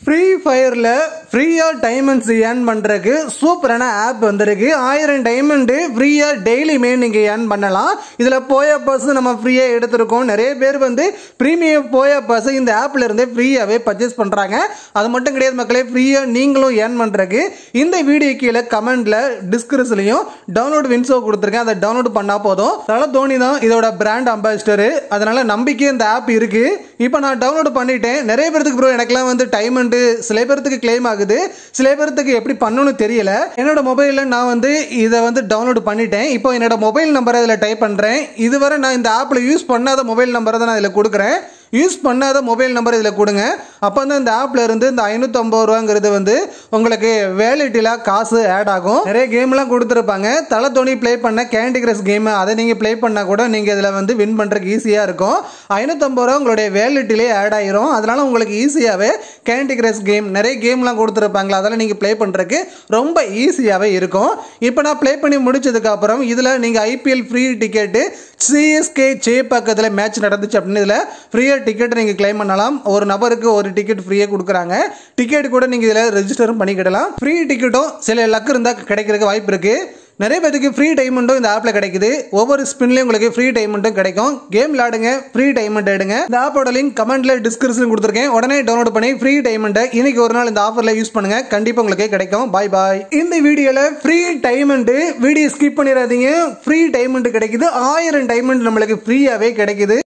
Free ஃபயர்ல ஃப்ரீயா diamonds earn பண்றதுக்கு சூப்பரான ஆப் வந்திருக்கு. 1000 டைமண்ட் ஃப்ரீயா டெய்லியுமே நீங்க ஏர்ன் பண்ணலாம். இதுல போயா பாஸ் நம்ம ஃப்ரீயா எடுத்திருக்கோம். நிறைய பேர் வந்து பிரீமியம் போயா பாஸ் இந்த ஆப்ல இருந்து ஃப்ரீயாவே பர்ச்சேஸ் பண்றாங்க. அது மட்டும் கிடையாது மக்களே, ஃப்ரீயா நீங்களும் ஏர்ன் பண்றதுக்கு இந்த வீடியோ கீழே கமெண்ட்ல டிஸ்கிரிப்ஷன்லயும் டவுன்லோட் வின்சோ கொடுத்துருக்கேன். அதை டவுன்லோட் பண்ணா போதும். தல தோனி தான் இதோட பிராண்ட் அம்பாசிடர், அதனால நம்பிக்கை இந்த ஆப் இருக்கு. இப்போ நான் டவுன்லோட் பண்ணிட்டேன். நிறைய பேருக்கு ப்ரோ எனக்குலாம் வந்து டைமண்ட் சில பேருக்கு கிளைம் ஆகுது, சில பேருக்கு எப்படி பண்ணணும்னு தெரியல. என்னோட மொபைல்ல நான் வந்து இதை வந்து டவுன்லோட் பண்ணிட்டேன். இப்போ என்னோட மொபைல் நம்பரை இதில் டைப் பண்றேன். இதுவரை நான் இந்த ஆப்ல யூஸ் பண்ணாத மொபைல் நம்பரை தான் நான் இதில் கொடுக்குறேன். யூஸ் பண்ணாத மொபைல் நம்பர் இதில் கொடுங்க. அப்போ தான் இந்த ஆப்ல இருந்து இந்த 550 ரூபாங்கிறது வந்து உங்களுக்கு வேலிட்டில காசு ஆட் ஆகும். நிறைய கேம்லாம் கொடுத்துருப்பாங்க. தல தோனி ப்ளே பண்ண கேண்டி கிரஷ் கேம், அதை நீங்க ப்ளே பண்ணா கூட நீங்க இதில் வந்து வின் பண்றதுக்கு ஈஸியா இருக்கும். 550 ரூபா உங்களுடைய வேலிட்டிலே ஆட் ஆயிரும். அதனால உங்களுக்கு ஈஸியாவே கேண்டி கிரஷ் கேம் நிறைய கேம்லாம் கொடுத்துருப்பாங்களா, அதெல்லாம் நீங்க ப்ளே பண்றதுக்கு ரொம்ப ஈஸியாவே இருக்கும். இப்போ நான் ப்ளே பண்ணி முடிச்சதுக்கு அப்புறம் இதுல நீங்க ஐபிஎல் ஃப்ரீ டிக்கெட் சிஎஸ்கே பக்கத்தில் மேட்ச் நடந்துச்சு அப்படின்னு இதில் ஃப்ரீயா டிக்கெட் நீங்க கிளைம் பண்ணலாம். ஒரு நபருக்கு ஒரு டிக்கெட் ஃப்ரீயா கொடுக்குறாங்க. டிக்கெட் கூட நீங்க இதில் ரெஜிஸ்டரும் பண்ணிக்கிடலாம். ஃப்ரீ டிக்கெட்டும் சில லக் இருந்தா கிடைக்கிறதுக்கு வாய்ப்பு இருக்கு. நிறைய பேருக்கு ஃப்ரீ டைமண்டும் இந்த ஆப்ல கிடைக்குது. ஒவ்வொரு ஸ்பின்லயும் உங்களுக்கு ஃப்ரீ டைமண்டும் கிடைக்கும். கேம் விளையாடுங்க, ஃப்ரீ டைமண்ட் எடுங்க. இந்த ஆப்போட லிங்க் கமெண்ட்ல டிஸ்கிரிப்ஷன் கொடுத்துருக்கேன். உடனே டவுன்லோட் பண்ணி ஃப்ரீ டைமண்ட் இன்னைக்கு ஒரு நாள் இந்த ஆஃபர்ல யூஸ் பண்ணுங்க. கண்டிப்பா உங்களுக்கு கிடைக்கும். பாய் பாய். இந்த வீடியோல ஃப்ரீ டைமண்ட் வீடியோ ஸ்கிப் பண்ணிடாதீங்க. ஃப்ரீ டைமண்ட் கிடைக்குது. 1000 டைமண்ட் நம்மளுக்கு ஃப்ரீயாவே கிடைக்குது.